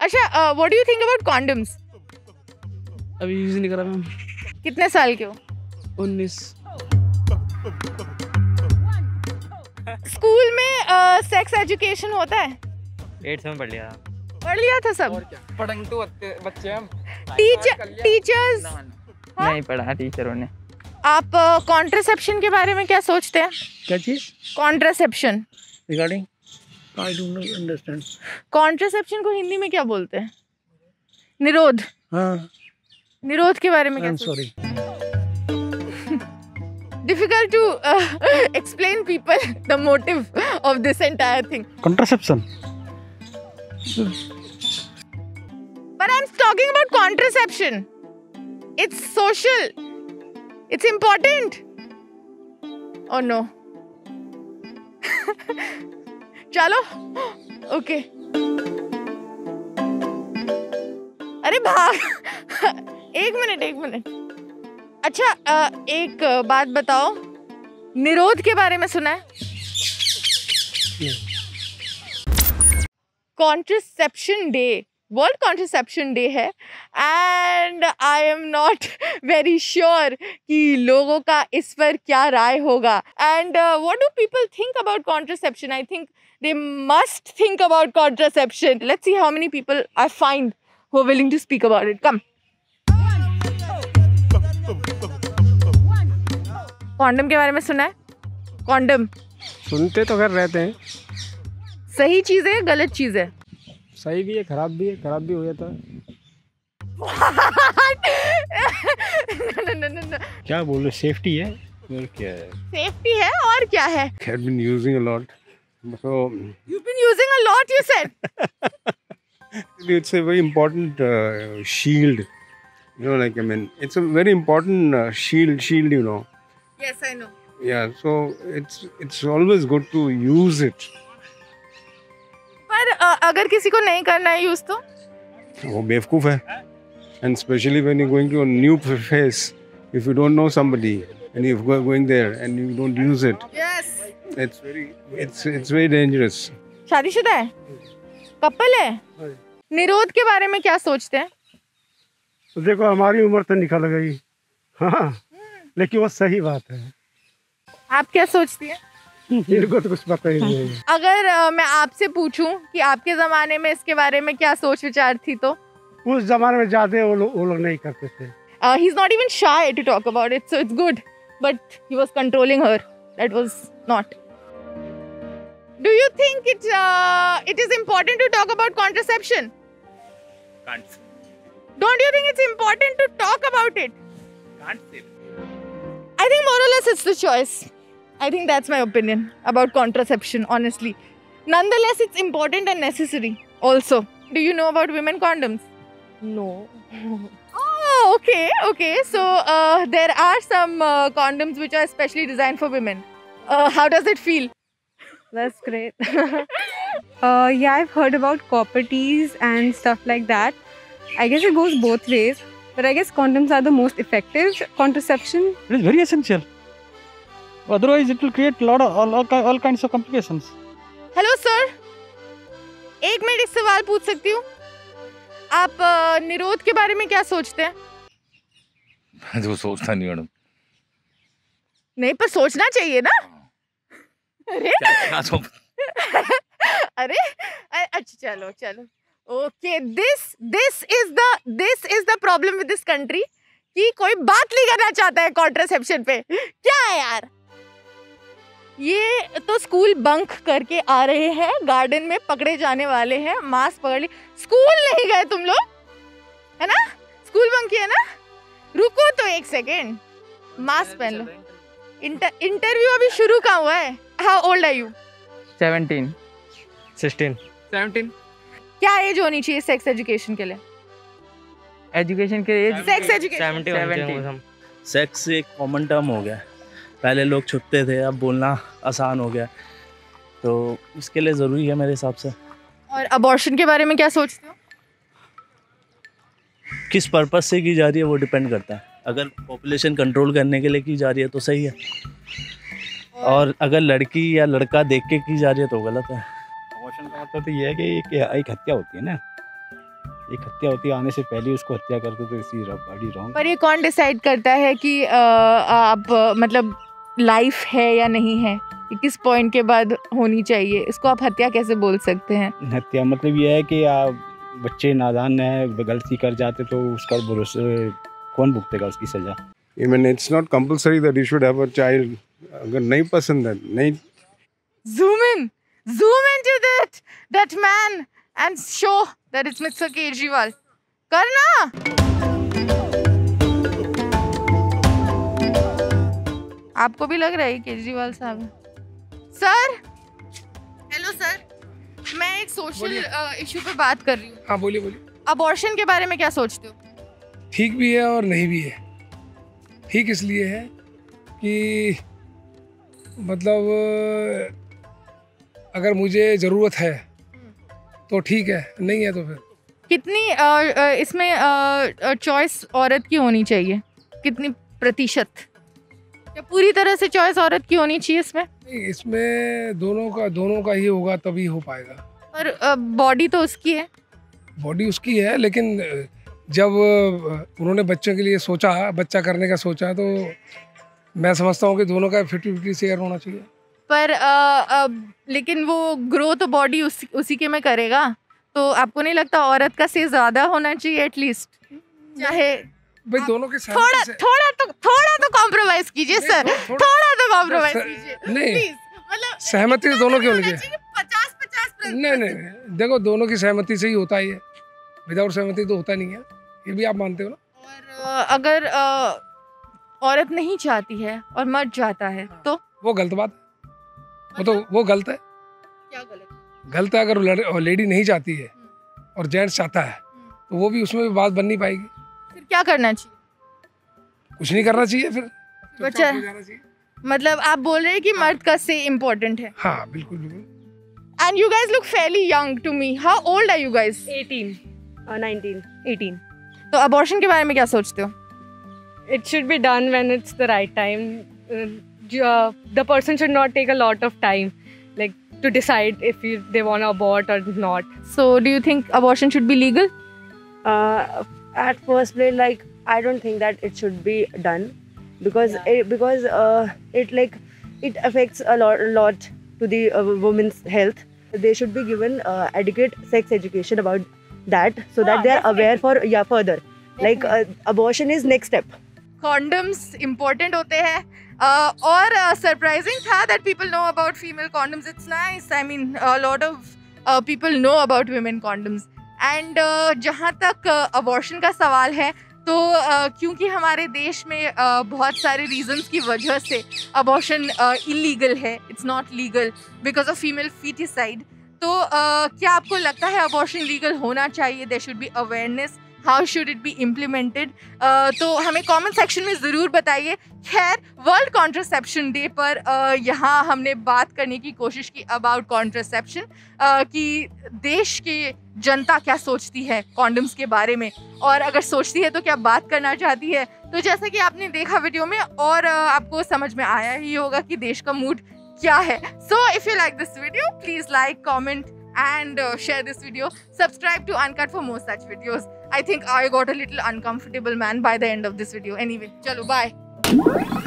अच्छा, what do you think about condoms? अभी use नहीं करा मैम। कितने साल के हो? 19। स्कूल में सेक्स एजुकेशन होता है? 8th में पढ़ लिया था सब? पढ़ेंगे तो बच्चे हम। टीचर्स नहीं पढ़ा टीचरों ने। आप कॉन्ट्रासेप्शन के बारे में क्या सोचते हैं? क्या चीज? Contraception regarding I don't know understand. Contraception को हिंदी में क्या बोलते हैं? निरोध। हाँ, निरोध के बारे में आई क्या एम सोचते सॉरी। हैं? Difficult to explain people the motive of this entire thing. Contraception. But I'm talking about contraception. It's social. It's important. Oh no. चलो. Okay. अरे भाग. एक मिनट. अच्छा, एक बात बताओ, निरोध के बारे में सुना है? Contraception day, world contraception day है, and I am not very sure कि लोगों का इस पर क्या राय होगा. And what do people think about contraception? I think they must think about contraception. Let's see how many people I find who are willing to speak about it. Come. Condom के बारे में सुना है? कॉन्डम सुनते तो खैर रहते हैं। सही चीज है, गलत चीज है? सही भी है, खराब भी है, खराब भी हो जाता है। No. क्या बोल रहे, सेफ्टी है और क्या है? सेफ्टी है और क्या है? I've been using a lot, so You've been using a lot, you said. it's a very important shield. You know, like I mean, it's a very important shield. You know. Yes, I know. Yeah, so it's always good to use it. पर अगर किसी को नहीं करना है use तो? वो बेवकूफ है. And especially when you're going to a new place, if you don't know somebody and you're going there and you don't use it, Yes. it's very dangerous. शादीशुदा है? कपल है? निरोध के बारे में क्या सोचते हैं? तो देखो, हमारी उम्र तो निकल गई, हाँ, लेकिन वो सही बात है. आप क्या सोचती हैं? इनको तो कुछ पता ही नहीं है. अगर मैं आपसे पूछूं कि आपके जमाने में इसके बारे में क्या सोच विचार थी तो? उस जमाने में ज्यादा वो लोग नहीं करते थे. He is not even shy to talk about it, so it's good. But he was controlling her. That was not. Do you think it is important to talk about contraception? Can't. Don't you think it's important to talk about it? Can't say. I think more or less it's the choice. I think that's my opinion about contraception, honestly. Nonetheless, it's important and necessary also. Do you know about women condoms? No. Oh, okay. So there are some condoms which are specially designed for women. How does it feel? That's great. Yeah, I've heard about copper teas and stuff like that. I guess it goes both ways, but I guess condoms are the most effective contraception. It is very essential. Otherwise, it will create a lot of all kinds of complications. Hello, sir. एक minute, एक सवाल पूछ सकती हूँ? आप निरोध के बारे में क्या सोचते हैं? मैं तो सोचता नहीं मैडम. नहीं, पर सोचना चाहिए ना. अरे अरे अच्छा, चलो. Okay, this is the problem with this country कि कोई बात नहीं करना चाहता है कॉन्ट्रासेप्शन पे. क्या है यार? ये तो स्कूल बंक करके आ रहे हैं, गार्डन में पकड़े जाने वाले हैं, मास्क पकड़ ली. स्कूल नहीं गए तुम लोग, है ना? स्कूल बंक किया ना? रुको तो एक सेकेंड, मास्क पहन लो. इंटरव्यू अभी शुरू कहाँ हुआ है? How old are you? 17. 16. 17. क्या एज होनी चाहिए सेक्स एजुकेशन के लिए? एजुकेशन के एज सेक्स एजुकेशन 70. सेक्स एक कॉमन टर्म हो गया. पहले लोग छुपते थे, अब बोलना आसान हो गया, तो इसके लिए ज़रूरी है मेरे हिसाब से. और अबॉर्शन के बारे में क्या सोचते हो? किस पर्पस से की जा रही है वो डिपेंड करता है. अगर पॉपुलेशन कंट्रोल करने के लिए की जा रही है तो सही है, और अगर लड़की या लड़का देख के की जा रही है तो गलत है. अबॉर्शन का मतलब तो ये है कि एक हत्या होती है ना, एक हत्या होती है आने से पहले उसको हत्या करते तो इसी बड़ी रॉन्ग। पर ये कौन डिसाइड करता है कि आप मतलब लाइफ है या नहीं है, कि किस पॉइंट के बाद होनी चाहिए? इसको आप हत्या कैसे बोल सकते हैं? हत्या मतलब ये है कि आप बच्चे नादान है, गलती कर जाते तो उसका भरोसे कौन भुगतेगा उसकी सजा? Even it's not compulsory that you should have a child. अगर नहीं पसंद है नहीं। Zoom into that man and show that it's Mr. Kejriwal. करना। आपको भी लग रहा है केजरीवाल साहब है? सर, हेलो सर, मैं एक सोशल इशू पे बात कर रही हूँ। हाँ बोलिए बोलिए। अबॉर्शन के बारे में क्या सोचते हो? ठीक भी है और नहीं भी है। ठीक इसलिए है कि मतलब अगर मुझे ज़रूरत है तो ठीक है, नहीं है तो फिर। कितनी इसमें चॉइस औरत की होनी चाहिए? कितनी प्रतिशत? क्या पूरी तरह से चॉइस औरत की होनी चाहिए इसमें? नहीं, इसमें दोनों का ही होगा तभी हो पाएगा। पर बॉडी तो उसकी है। बॉडी उसकी है, लेकिन जब उन्होंने बच्चों के लिए सोचा, बच्चा करने का सोचा, तो मैं समझता हूँ कि दोनों का 50-50 शेयर होना चाहिए। पर लेकिन वो ग्रो तो बॉडी उसी के में करेगा, तो आपको नहीं लगता औरत का से ज़्यादा होना चाहिए एटलीस्ट? चाहे भाई दोनों के थोड़ा तो कॉम्प्रोमाइज कीजिए सर, थोड़ा तो कॉम्प्रोमाइज कीजिए नहीं, मतलब सहमति तो दोनों की होनी चाहिए। 50-50 नहीं, देखो दोनों की सहमति से ही होता ही है, विदाउट सहमति तो होता नहीं है, ये भी आप मानते हो ना। और अगर औरत नहीं चाहती है और मर्द चाहता है तो वो गलत बात है, वो गलत है। क्या गलत? गलत है अगर लेडी नहीं चाहती है और जेंट्स चाहता है तो वो भी उसमें भी बात बन नहीं पाएगी। फिर क्या करना चाहिए? कुछ नहीं करना चाहिए, फिर बच्चा चुपचाप हो जाना चाहिए। मतलब आप बोल रहे हैं कि मर्द का से इम्पोर्टेंट है? हाँ बिल्कुल बिल्कुल। And you guys look fairly young to me. How old are you guys? 18, 19, 18. तो abortion के बारे में क्या सोचते हो? It should be done when it's the right time. The person should not take a lot of time, like to decide if they want to abort or not. So, do you think abortion should be legal? At first place, like I don't think that it should be done because it affects a lot to the women's health. They should be given adequate sex education about that so that they are aware for further. Like abortion is next step. Condoms important होते हैं और surprising था that people know about female condoms. It's nice. I mean, a lot of people know about women condoms. And जहाँ तक abortion का सवाल है तो क्योंकि हमारे देश में बहुत सारे रीजंस की वजह से अबॉर्शन इलीगल है, it's not legal because of female foeticide. तो क्या आपको लगता है अबॉर्शन लीगल होना चाहिए? There should be awareness, how should it be implemented? तो हमें कमेंट सेक्शन में ज़रूर बताइए। खैर, वर्ल्ड कॉन्ट्रासेप्शन डे पर यहाँ हमने बात करने की कोशिश की अबाउट कॉन्ट्रासेप्शन, कि देश की जनता क्या सोचती है कॉन्डम्स के बारे में, और अगर सोचती है तो क्या बात करना चाहती है। तो जैसा कि आपने देखा वीडियो में और आपको समझ में आया ही होगा कि देश का मूड क्या है। So if you like this video please like, comment and share this video. Subscribe to Uncut for more such videos. I think I got a little uncomfortable, man, by the end of this video. Anyway, chalo, bye.